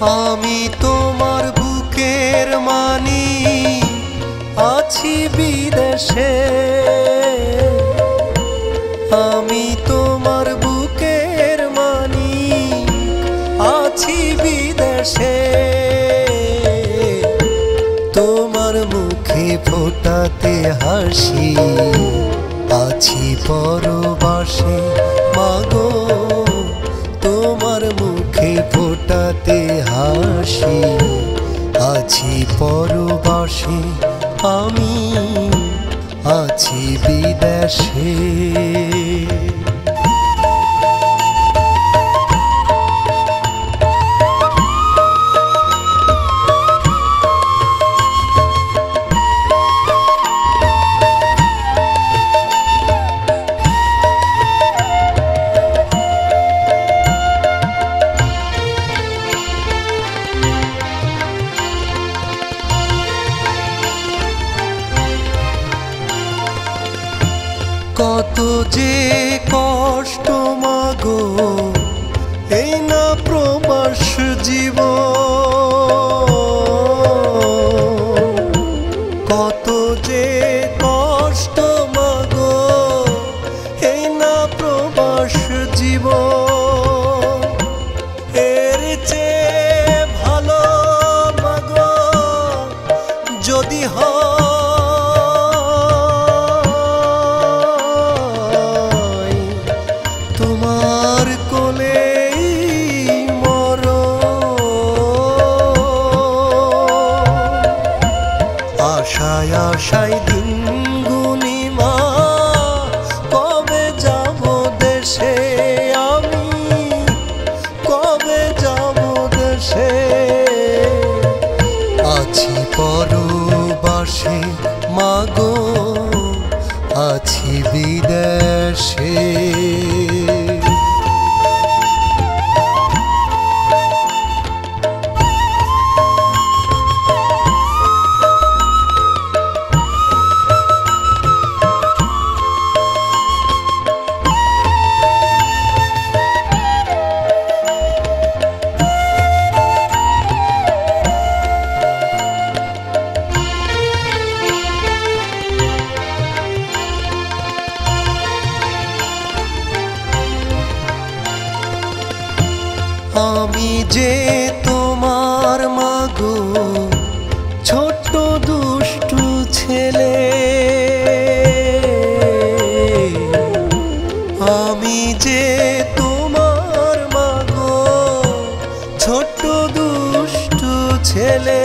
আমি তোমার বুকের মানি আছি বিদেশে, আমি তোমার বুকের মানি আছি বিদেশে। তোমার মুখে ফোটাতে হাসি আছি পরবাসে মাগো, তোমার মুখে ফোটাতে হাসি আছি পরবাসে, আমি আছি বিদেশে। কত যে কষ্ট মাগো এই না প্রবাস জীবন, কত যে কষ্ট মাগো এই না প্রবাস জীবন। এর চেয়ে ভালো মাগো যদি হয় তোমার কোলেই মরণ। আশায় আশায় দিন গুনি মা কবে যাব দেশে, আমি কবে যাব দেশে। আছি পরবাসে মাগো আছি বিদেশে। আমি যে তোমার মাগো ছোট্ট দুষ্টু ছেলে, আমি যে তোমার মাগো ছোট্ট দুষ্টু ছেলে।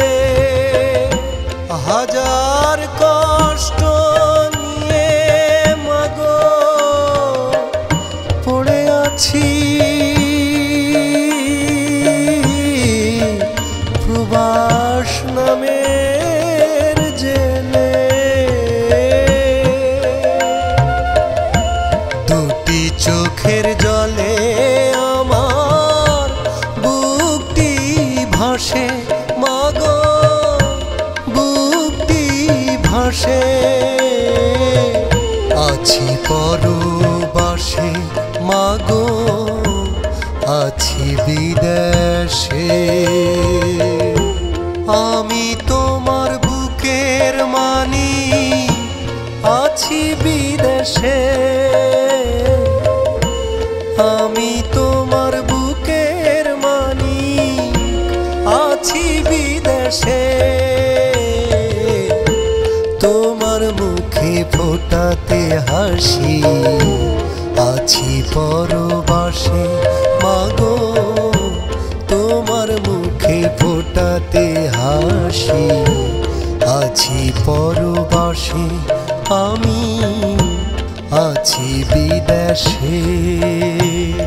হাজার কষ্ট নিয়ে মাগো পড়ে আছি প্রবাস নামের জেলে। দুটি চোখের জলে আমার বুকটি ভাসে মাগো, বুকটি ভাসে। আছি পরবাসে মাগো আছি বিদেশে। আমি তোমার বুকের মানি আছি বিদেশে, আমি তোমার বুকের মানি আছি বিদেশে। তোমার মুখে ফোটাতে হাসি আছি পরবাসে মাগো, তোমার মুখে ফোটাতে হাসি আছি পরবাসে, আমি আছি বিদেশে।